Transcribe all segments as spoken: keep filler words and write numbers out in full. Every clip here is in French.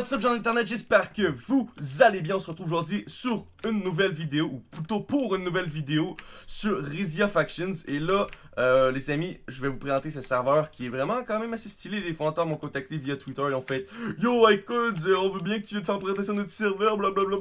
What's up gens d'internet, j'espère que vous allez bien. On se retrouve aujourd'hui sur une nouvelle vidéo, ou plutôt pour une nouvelle vidéo sur Rizia Factions. Et là, euh, les amis, je vais vous présenter ce serveur qui est vraiment quand même assez stylé. Les fondateurs m'ont contacté via Twitter, ils ont fait Yo Icons, on veut bien que tu viennes faire présentation de notre serveur, blablabla.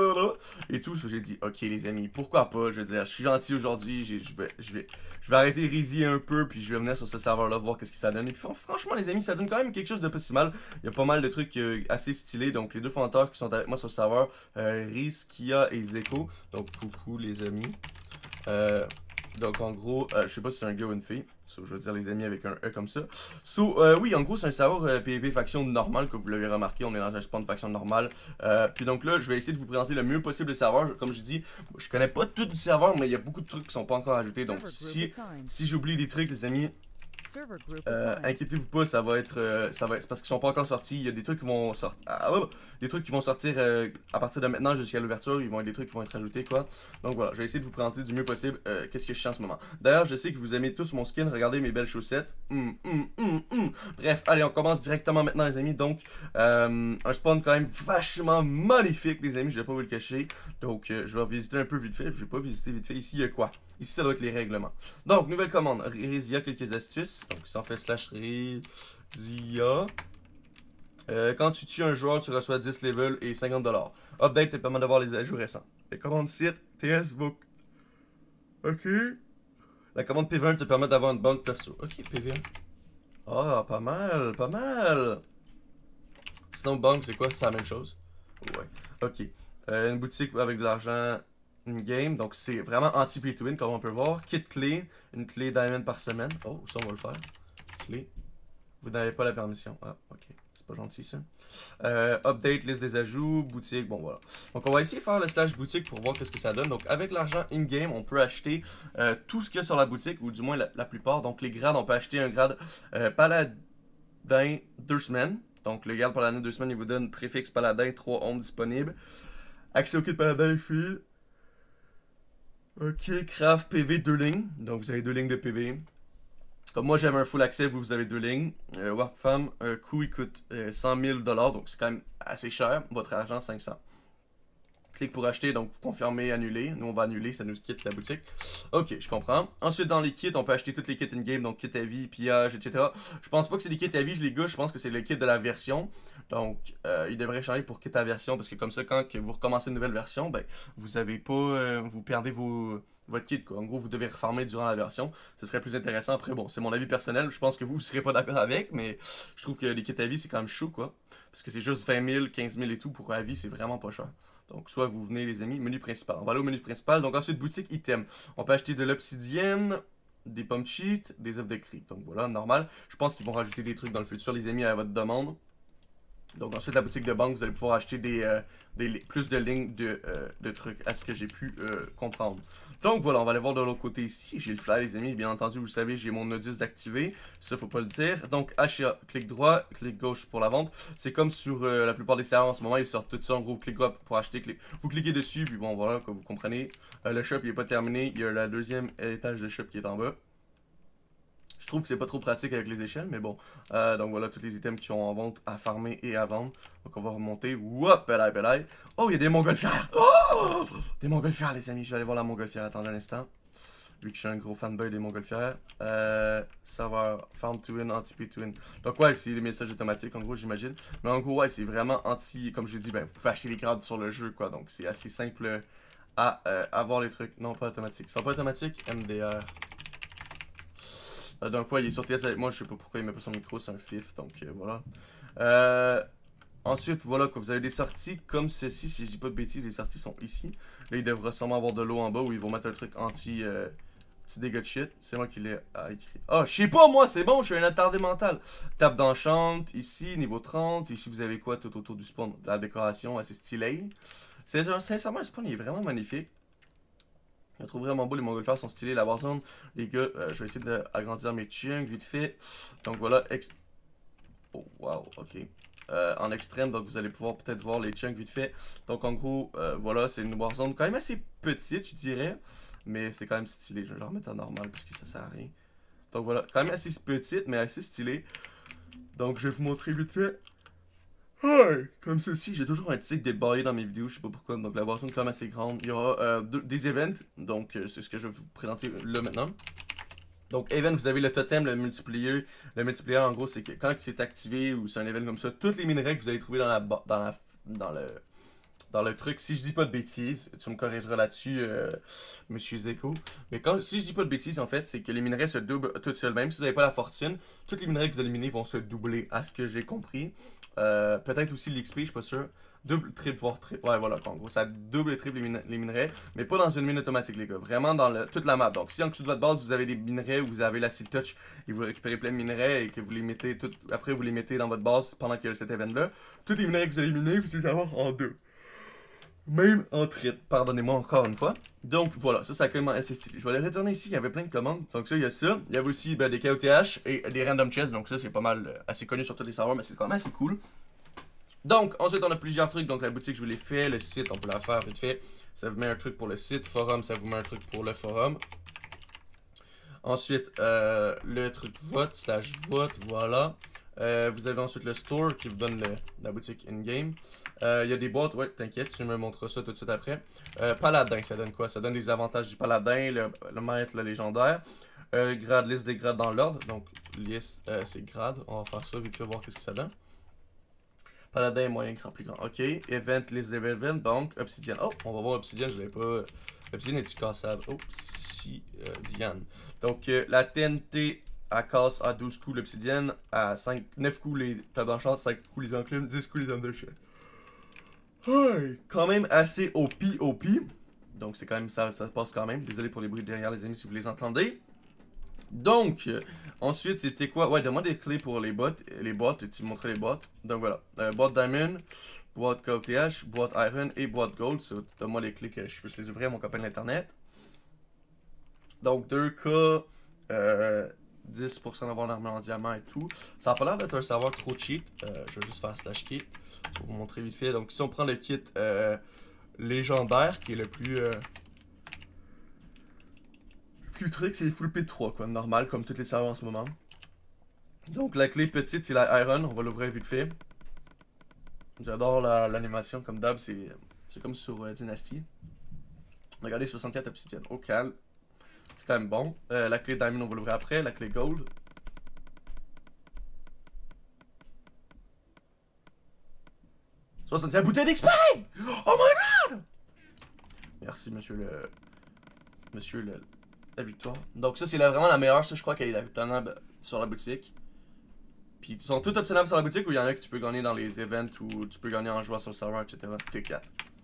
Et tout, j'ai dit ok les amis, pourquoi pas, je veux dire, je suis gentil aujourd'hui, je vais, je vais, je vais arrêter Rizia un peu, puis je vais venir sur ce serveur là voir qu'est-ce que ça donne. Et puis franchement les amis, ça donne quand même quelque chose de pas si mal. Il y a pas mal de trucs euh, assez stylés. Donc les deux fondateurs qui sont avec moi sur le serveur, euh, Riz, Kia et Zeko. Donc coucou les amis. Euh, donc en gros, euh, je sais pas si c'est un gars ou une fille. So, je veux dire les amis avec un E comme ça. So, euh, oui, en gros c'est un serveur euh, PvP faction normal, comme vous l'avez remarqué. On est dans un spawn de faction normal. Euh, puis donc là, je vais essayer de vous présenter le mieux possible le serveur. Comme je dis, je connais pas tout du serveur, mais il y a beaucoup de trucs qui sont pas encore ajoutés. Donc si, si j'oublie des trucs les amis, Euh, inquiétez-vous pas, ça va être, euh, ça va être, c'est parce qu'ils sont pas encore sortis. Il y a des trucs qui vont sortir, ah, ouais, des trucs qui vont sortir euh, à partir de maintenant jusqu'à l'ouverture. Ils vont être des trucs qui vont être ajoutés quoi. Donc voilà, je vais essayer de vous présenter du mieux possible euh, qu'est-ce que je sens en ce moment. D'ailleurs, je sais que vous aimez tous mon skin. Regardez mes belles chaussettes. Mm, mm, mm, mm. Bref, allez, on commence directement maintenant les amis. Donc euh, un spawn quand même vachement magnifique les amis. Je vais pas vous le cacher. Donc euh, je vais visiter un peu vite fait. Je vais pas visiter vite fait. Ici il y a quoi? Ici ça doit être les règlements. Donc nouvelle commande. Rizia, quelques astuces. Donc si on fait slash Rizia. Euh, quand tu tues un joueur, tu reçois dix levels et cinquante dollars. Update te permet d'avoir les ajouts récents. Les commandes site, T S book. Ok. La commande P V un te permet d'avoir une banque perso. Ok, P V un. Ah, pas mal, pas mal. Sinon, banque, c'est quoi? C'est la même chose. Ouais. Ok. Euh, une boutique avec de l'argent in-game. Donc, c'est vraiment anti-play to win, comme on peut voir. Kit clé. Une clé diamond par semaine. Oh, ça, on va le faire. Clé. Vous n'avez pas la permission. Ah, ok. C'est pas gentil, ça. Euh, update, liste des ajouts, boutique, bon, voilà. Donc, on va essayer de faire le slash boutique pour voir qu'est-ce que ça donne. Donc, avec l'argent in-game, on peut acheter euh, tout ce qu'il y a sur la boutique, ou du moins la, la plupart. Donc, les grades, on peut acheter un grade euh, paladin deux semaines. Donc, le grade paladin deux semaines, il vous donne préfixe paladin, trois ondes disponibles. Accès au kit paladin, fil. Ok, craft P V, deux lignes. Donc, vous avez deux lignes de P V. Comme moi j'avais un full accès, vous, vous avez deux lignes. Euh, Warp Femme, un coût il coûte euh, cent mille dollars, donc c'est quand même assez cher. Votre argent cinq cents. Clique pour acheter, donc vous confirmez, annuler. Nous on va annuler, ça nous quitte la boutique. Ok, je comprends. Ensuite dans les kits, on peut acheter toutes les kits in-game, donc kit à vie, pillage, et cetera. Je pense pas que c'est des kits à vie, les gars, je pense que c'est le kit de la version. Donc euh, il devrait changer pour kit à version, parce que comme ça, quand que vous recommencez une nouvelle version, ben vous avez pas, euh, vous perdez vos... votre kit quoi. En gros vous devez refarmer durant la version. Ce serait plus intéressant. Après bon c'est mon avis personnel. Je pense que vous ne serez pas d'accord avec. Mais je trouve que les kits à vie c'est quand même chaud quoi. Parce que c'est juste vingt mille, quinze mille et tout. Pour à vie c'est vraiment pas cher. Donc soit vous venez les amis. Menu principal. On va aller au menu principal. Donc ensuite boutique item. On peut acheter de l'obsidienne, des pommes cheat, des œufs de cri. Donc voilà normal. Je pense qu'ils vont rajouter des trucs dans le futur les amis à votre demande. Donc ensuite la boutique de banque, vous allez pouvoir acheter des, euh, des plus de lignes de, euh, de trucs à ce que j'ai pu euh, comprendre. Donc voilà, on va aller voir de l'autre côté ici. J'ai le fly les amis, bien entendu vous le savez, j'ai mon Nodus d'activer. Ça faut pas le dire. Donc achat, clic droit, clic gauche pour la vente. C'est comme sur euh, la plupart des serveurs en ce moment, ils sortent tout ça en gros, clic droit pour acheter, clic. Vous cliquez dessus, puis bon voilà, comme vous comprenez. Euh, le shop il est pas terminé, il y a le deuxième étage de shop qui est en bas. Je trouve que c'est pas trop pratique avec les échelles, mais bon. Euh, donc voilà, tous les items qui sont en vente à farmer et à vendre. Donc on va remonter. Woup, pélaille, pélaille. Oh, il y a des montgolfières. Oh, des montgolfières, les amis. Je vais aller voir la montgolfière. Attendez un instant. Vu que je suis un gros fanboy des montgolfières. Euh, serveur, farm to win, anti-pay to win. Donc ouais, c'est les messages automatiques, en gros, j'imagine. Mais en gros, ouais, c'est vraiment anti... Comme je l'ai dit, ben, vous pouvez acheter les grades sur le jeu, quoi. Donc c'est assez simple à euh, avoir les trucs. Non, pas automatiques. Ils sont pas automatiques, M D R. Euh, donc ouais, il est sur T S avec moi, je sais pas pourquoi il met pas son micro, c'est un fif, donc euh, voilà. Euh, ensuite, voilà, quoi, vous avez des sorties comme ceci, si je dis pas de bêtises, les sorties sont ici. Là, il devrait sûrement avoir de l'eau en bas où ils vont mettre un truc anti, euh, petit dégâts de shit. C'est moi qui l'ai écrit. Ah, je sais pas moi, c'est bon, je suis un attardé mental. Table d'enchante, ici, niveau trente. Ici, vous avez quoi tout autour du spawn? De la décoration assez stylée. C'est sincèrement, le spawn il est vraiment magnifique. Je trouve vraiment beau, les montgolfières sont stylés. La Warzone, les gars, euh, je vais essayer d'agrandir mes chunks vite fait. Donc voilà, ex... Oh, wow, ok. Euh, en extrême, donc vous allez pouvoir peut-être voir les chunks vite fait. Donc en gros, euh, voilà, c'est une Warzone quand même assez petite, je dirais. Mais c'est quand même stylé. Je vais la remettre en normal parce que ça sert à rien. Donc voilà, quand même assez petite, mais assez stylée. Donc je vais vous montrer vite fait. Hey, comme ceci, j'ai toujours un tic débaillé dans mes vidéos, je sais pas pourquoi, donc la boisson est quand même assez grande. Il y aura euh, deux- des events, donc euh, c'est ce que je vais vous présenter là maintenant. Donc, event, vous avez le totem, le multiplier. Le multiplier, en gros, c'est que quand c'est activé ou c'est un event comme ça, tous les minerais que vous allez trouver dans la, dans la, dans le, dans le truc, si je dis pas de bêtises, tu me corrigeras là-dessus, euh, Monsieur Zeko. Mais quand, si je dis pas de bêtises, en fait, c'est que les minerais se doublent tout seuls. Même si vous n'avez pas la fortune, tous les minerais que vous éliminez vont se doubler, à ce que j'ai compris. Euh, Peut-être aussi l'X P, je suis pas sûr. Double, triple, voire triple. Ouais, voilà, en gros, ça double et triple les, min les minerais, mais pas dans une mine automatique, les gars. Vraiment dans le, toute la map. Donc, si en dessous de votre base, vous avez des minerais ou vous avez l'acid touch et vous récupérez plein de minerais et que vous les mettez tout, après vous les mettez dans votre base pendant qu'il y a cet event-là, tous les minerais que vous allez miner, vous allez avoir en deux. Même en triple, pardonnez-moi encore une fois. Donc voilà, ça, ça a quand même assez stylé. Je vais aller retourner ici, il y avait plein de commandes. Donc ça, il y a ça. Il y avait aussi ben, des K O T H et des random chests. Donc ça, c'est pas mal euh, assez connu sur tous les serveurs, mais c'est quand même assez cool. Donc, ensuite, on a plusieurs trucs. Donc, la boutique, je vous l'ai fait. Le site, on peut la faire vite fait. Ça vous met un truc pour le site. Forum, ça vous met un truc pour le forum. Ensuite, euh, le truc vote, slash vote, voilà. Euh, vous avez ensuite le store qui vous donne le, la boutique in-game. Il euh, y a des boîtes, ouais, t'inquiète, tu me montres ça tout de suite après. Euh, paladin, ça donne quoi? Ça donne les avantages du paladin, le, le maître, le légendaire. Euh, grade, liste des grades dans l'ordre. Donc, liste, euh, c'est grade. On va faire ça vite fait, voir qu'est-ce que ça donne. Paladin moyen, grand, plus grand. Ok. Event, list des events. Donc, Obsidian. Oh, on va voir Obsidian, je l'avais pas. Obsidian est-tu cassable? Obsidian. Donc, euh, la T N T à casse à douze coups l'Obsidian, à cinq, neuf coups les tables en chance, cinq coups les enclumes, dix coups les undershot. Hey, quand même assez O P O P. Donc, c'est quand même ça, ça passe quand même. Désolé pour les bruits derrière, les amis, si vous les entendez. Donc, euh, ensuite, c'était quoi? Ouais, donne-moi des clés pour les bots, les boîtes, et tu me montrais les boîtes. Donc voilà, euh, boîte Diamond, boîte K O T H, boîte Iron et boîte Gold. Donne-moi les clés que je puisse les ouvrir à mon copain d'internet. Donc deux K, euh, dix pour cent d'avoir une armure en diamant et tout. Ça a pas l'air d'être un serveur trop cheat. Euh, je vais juste faire slash kit pour vous montrer vite fait. Donc si on prend le kit euh, légendaire, qui est le plus... Euh, plus trick, c'est full P trois, quoi, normal, comme tous les serveurs en ce moment. Donc la clé petite, c'est la Iron, on va l'ouvrir vite fait. J'adore l'animation, la, comme d'hab, c'est comme sur euh, Dynasty. Regardez, soixante-quatre obsidienne, au calme. C'est quand même bon. Euh, la clé Diamond, on va l'ouvrir après, la clé Gold. soixante-quatre bouteilles d'X P! Oh my god! Merci, monsieur le... Monsieur le... La victoire. Donc ça, c'est vraiment la meilleure, ça, je crois qu'elle est obtenable sur la boutique. Puis ils sont tous obtenables sur la boutique ou il y en a que tu peux gagner dans les events ou tu peux gagner en jouant sur le serveur, et cetera. T quatre.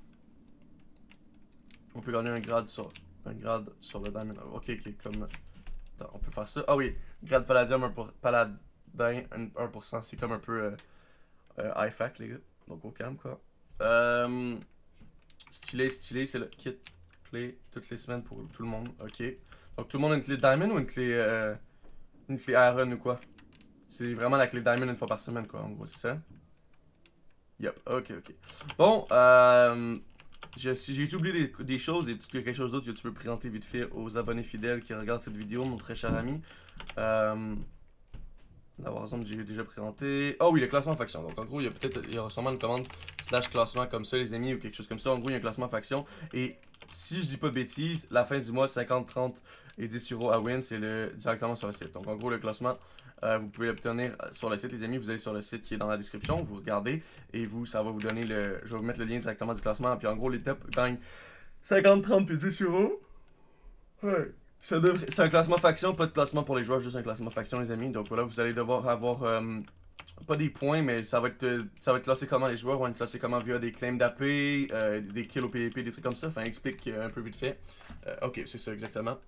On peut gagner un grade sur un grade sur le diamond. Ok, ok, comme... Attends, on peut faire ça. Ah oui, grade palladium, un pour... paladin, un pour cent. C'est comme un peu euh, euh, high fac, les gars. Donc au calme, quoi. Euh, stylé, stylé, c'est le kit clé toutes les semaines pour tout le monde. Ok. Donc tout le monde a une clé diamond ou une clé... Euh, une clé iron ou quoi? C'est vraiment la clé Diamond une fois par semaine, quoi, en gros, c'est ça? Yep, ok, ok. Bon, euh... j'ai oublié des, des choses et tout quelque chose d'autre que tu veux présenter vite fait aux abonnés fidèles qui regardent cette vidéo, mon très cher ami. Euh... La Warzone, j'ai déjà présenté. Oh oui, le classement faction. Donc en gros, il y a peut-être, il y aura sûrement une commande slash classement comme ça, les amis, ou quelque chose comme ça. En gros, il y a un classement faction. Et si je dis pas de bêtises, la fin du mois, cinquante, trente et dix euros à win, c'est le directement sur le site. Donc en gros, le classement, euh, vous pouvez l'obtenir sur le site, les amis. Vous allez sur le site qui est dans la description, vous regardez et vous, ça va vous donner le. Je vais vous mettre le lien directement du classement. Puis en gros, les tops gagnent cinquante, trente puis dix euros. Ouais. C'est un classement faction, pas de classement pour les joueurs, juste un classement faction, les amis. Donc voilà, vous allez devoir avoir euh, pas des points, mais ça va être ça va être classé comment les joueurs vont être classés comment via des claims d'A P, euh, des kills au P V P, des trucs comme ça. Enfin, explique euh, un peu vite fait. Euh, ok, c'est ça exactement.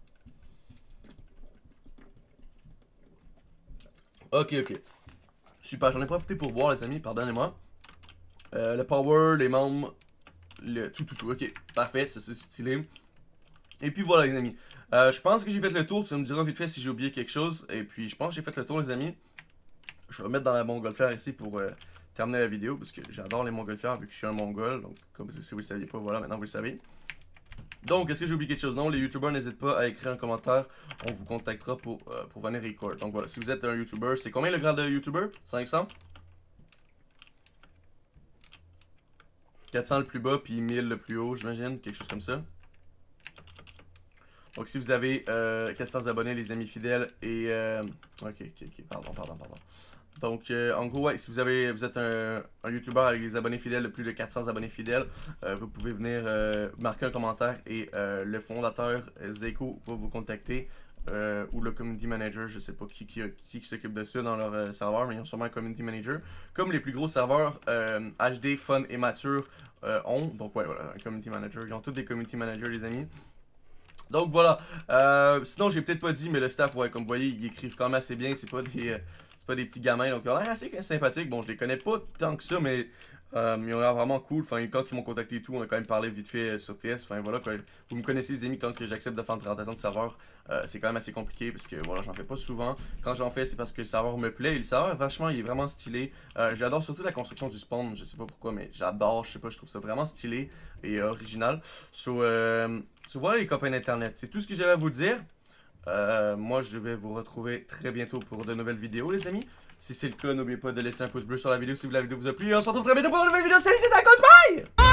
Ok, ok. Super, j'en ai profité pour boire, les amis, pardonnez-moi. Euh, le power, les membres, le tout, tout, tout. Ok, parfait, c'est stylé. Et puis voilà, les amis. Euh, je pense que j'ai fait le tour. Tu me diras vite fait si j'ai oublié quelque chose. Et puis, je pense que j'ai fait le tour, les amis. Je vais mettre dans la montgolfière ici pour euh, terminer la vidéo. Parce que j'adore les montgolfières vu que je suis un mongol. Donc, comme si vous ne saviez pas, voilà, maintenant vous le savez. Donc, est-ce que j'ai oublié quelque chose? Non, les youtubeurs, n'hésitez pas à écrire un commentaire. On vous contactera pour, euh, pour venir record. Donc voilà, si vous êtes un youtubeur, c'est combien le grade de youtubeur? cinq cents? quatre cents le plus bas, puis mille le plus haut, j'imagine, quelque chose comme ça. Donc si vous avez euh, quatre cents abonnés, les amis fidèles, et... Euh... Ok, ok, ok, pardon, pardon, pardon. Donc euh, en gros, ouais, si vous, avez, vous êtes un, un YouTuber avec des abonnés fidèles, de plus de quatre cents abonnés fidèles, euh, vous pouvez venir euh, marquer un commentaire et euh, le fondateur Zeko va vous contacter. Euh, ou le community manager, je sais pas qui, qui, qui, qui s'occupe de ça dans leur euh, serveur, mais ils ont sûrement un community manager. Comme les plus gros serveurs euh, H D, fun et mature euh, ont. Donc ouais, voilà, un community manager. Ils ont tous des community managers, les amis. Donc voilà. Euh, sinon, j'ai peut-être pas dit, mais le staff, ouais, comme vous voyez, ils écrivent quand même assez bien. C'est pas des, euh, c'est pas des petits gamins, donc ils ont l'air assez sympathiques. Bon, je les connais pas tant que ça, mais euh, ils ont l'air vraiment cool. Enfin, quand ils m'ont contacté et tout, on a quand même parlé vite fait euh, sur T S. Enfin voilà, quoi. Vous me connaissez, les amis, quand j'accepte de faire une présentation de serveur, euh, c'est quand même assez compliqué parce que voilà, j'en fais pas souvent. Quand j'en fais, c'est parce que le serveur me plaît. Et le serveur, vachement, il est vraiment stylé. Euh, j'adore surtout la construction du spawn. Je sais pas pourquoi, mais j'adore. Je sais pas, je trouve ça vraiment stylé et euh, original. So, euh, so voilà les copains d'internet. C'est tout ce que j'avais à vous dire. Euh, moi, je vais vous retrouver très bientôt pour de nouvelles vidéos, les amis. Si c'est le cas, n'oubliez pas de laisser un pouce bleu sur la vidéo si la vidéo vous a plu. Et on se retrouve très bientôt pour une nouvelle vidéo. Salut, c'est Dacote, bye!